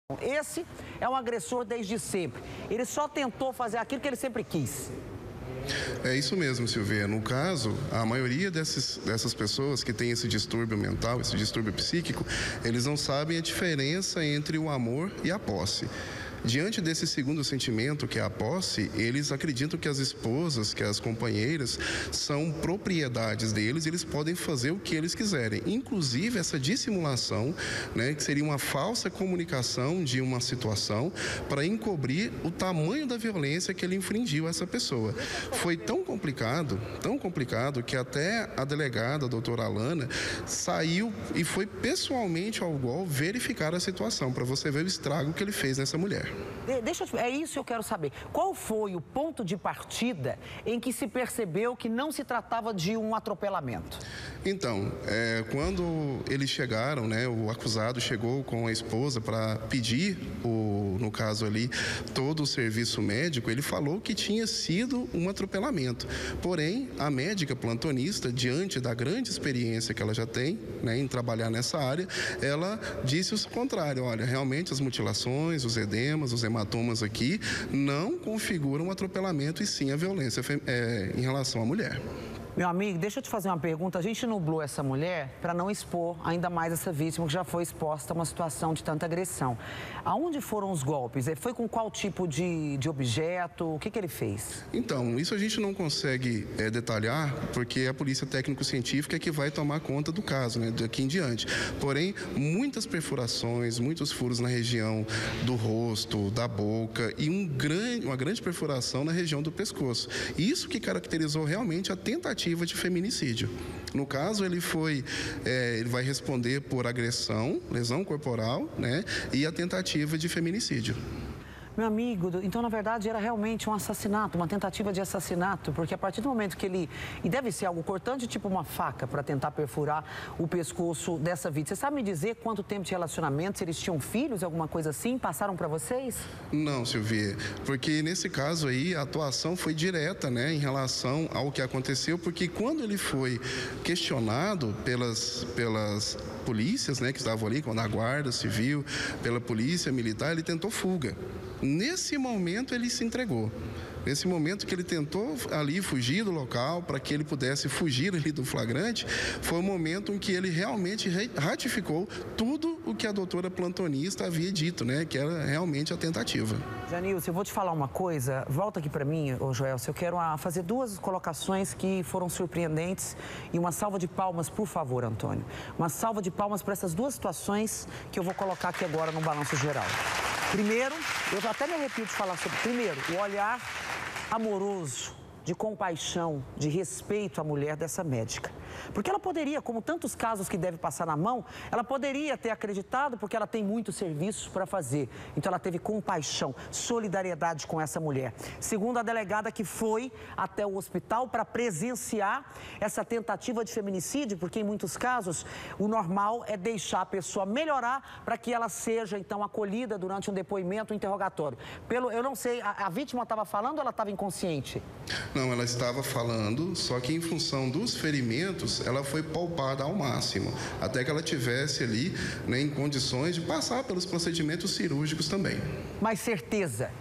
Esse é um agressor desde sempre. Ele só tentou fazer aquilo que ele sempre quis. É isso mesmo, Silvia. No caso, a maioria dessas pessoas que têm esse distúrbio mental, esse distúrbio psíquico, eles não sabem a diferença entre o amor e a posse. Diante desse segundo sentimento, que é a posse, eles acreditam que as esposas, que as companheiras, são propriedades deles e eles podem fazer o que eles quiserem. Inclusive, essa dissimulação, né, que seria uma falsa comunicação de uma situação para encobrir o tamanho da violência que ele infringiu a essa pessoa. Foi tão complicado que até a delegada, a doutora Alana, saiu e foi pessoalmente ao UOL verificar a situação, para você ver o estrago que ele fez nessa mulher. É isso que eu quero saber. Qual foi o ponto de partida em que se percebeu que não se tratava de um atropelamento? Então, quando eles chegaram, né, o acusado chegou com a esposa para pedir, no caso ali, todo o serviço médico, ele falou que tinha sido um atropelamento. Porém, a médica plantonista, diante da grande experiência que ela já tem, né, em trabalhar nessa área, ela disse o contrário. Olha, realmente as mutilações, os edemas, os hematomas aqui não configuram um atropelamento e sim a violência em relação à mulher. Meu amigo, deixa eu te fazer uma pergunta. A gente nublou essa mulher para não expor ainda mais essa vítima que já foi exposta a uma situação de tanta agressão. Aonde foram os golpes? Foi com qual tipo de objeto? O que ele fez? Então, isso a gente não consegue detalhar, porque a polícia técnico-científica é que vai tomar conta do caso, né, daqui em diante. Porém, muitas perfurações, muitos furos na região do rosto, da boca e uma grande perfuração na região do pescoço. Isso que caracterizou realmente a tentativa de feminicídio. No caso, ele vai responder por agressão, lesão corporal, né, e a tentativa de feminicídio. Meu amigo, então, na verdade, era realmente um assassinato, uma tentativa de assassinato, porque a partir do momento que ele... E deve ser algo cortante, tipo uma faca, para tentar perfurar o pescoço dessa vítima. Você sabe me dizer quanto tempo de relacionamento, se eles tinham filhos, alguma coisa assim? Passaram para vocês? Não, Silvia, porque nesse caso aí, a atuação foi direta, né, em relação ao que aconteceu, porque quando ele foi questionado pelas polícias, né, que estavam ali, a guarda civil, pela polícia militar, ele tentou fuga. Nesse momento, ele se entregou. Nesse momento que ele tentou ali fugir do local, para que ele pudesse fugir ali do flagrante, foi o momento em que ele realmente ratificou tudo o que a doutora plantonista havia dito, né? Que era realmente a tentativa. Janilson, eu vou te falar uma coisa. Volta aqui para mim, Joelson. Eu quero fazer duas colocações que foram surpreendentes e uma salva de palmas, por favor, Antônio. Uma salva de palmas para essas duas situações que eu vou colocar aqui agora no Balanço Geral. Primeiro, eu até me arrepio de falar sobre... Primeiro, o olhar amoroso, de compaixão, de respeito à mulher dessa médica. Porque ela poderia, como tantos casos que deve passar na mão, ela poderia ter acreditado porque ela tem muito serviço para fazer. Então ela teve compaixão, solidariedade com essa mulher. Segundo a delegada que foi até o hospital para presenciar essa tentativa de feminicídio, porque em muitos casos o normal é deixar a pessoa melhorar para que ela seja então acolhida durante um depoimento, um interrogatório. Eu não sei, a vítima estava falando ou ela estava inconsciente? Não, ela estava falando, só que em função dos ferimentos, ela foi poupada ao máximo, até que ela tivesse ali, né, em condições de passar pelos procedimentos cirúrgicos também. Mas certeza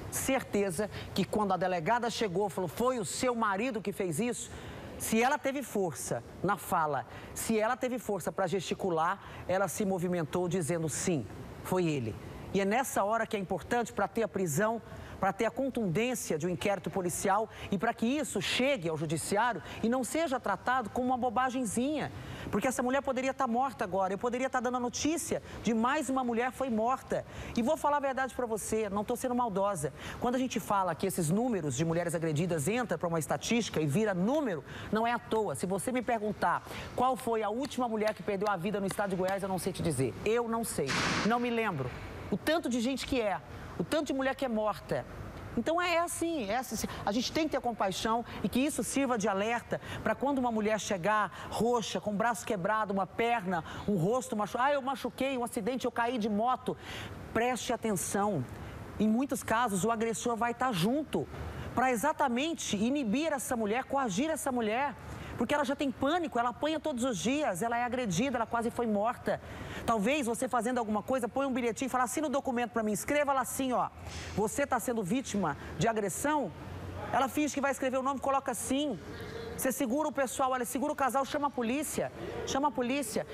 que quando a delegada chegou, falou, foi o seu marido que fez isso? Se ela teve força na fala, se ela teve força para gesticular, ela se movimentou dizendo sim, foi ele. E é nessa hora que é importante para ter a prisão, para ter a contundência de um inquérito policial e para que isso chegue ao judiciário e não seja tratado como uma bobagemzinha. Porque essa mulher poderia estar morta agora, eu poderia estar dando a notícia de mais uma mulher foi morta. E vou falar a verdade para você, não estou sendo maldosa. Quando a gente fala que esses números de mulheres agredidas entram para uma estatística e vira número, não é à toa. Se você me perguntar qual foi a última mulher que perdeu a vida no estado de Goiás, eu não sei te dizer. Eu não sei, não me lembro. O tanto de gente que o tanto de mulher que é morta. Então é assim, a gente tem que ter compaixão e que isso sirva de alerta para quando uma mulher chegar roxa, com o braço quebrado, uma perna, um rosto machucado, eu machuquei, um acidente, eu caí de moto. Preste atenção, em muitos casos o agressor vai estar junto para exatamente inibir essa mulher, coagir essa mulher. Porque ela já tem pânico, ela apanha todos os dias, ela é agredida, ela quase foi morta. Talvez você fazendo alguma coisa, põe um bilhetinho e fala, assina o documento para mim, escreva lá assim, ó, você está sendo vítima de agressão, ela finge que vai escrever o nome, coloca assim. Você segura o pessoal, olha, segura o casal, chama a polícia.